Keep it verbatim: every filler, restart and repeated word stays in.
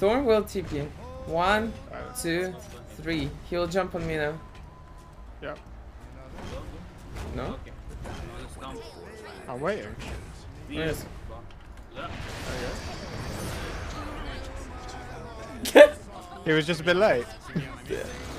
Thorn will T P. One, two, three. He'll jump on me now. Yep. No? I'm waiting. Yes. He was just a bit late. Yeah.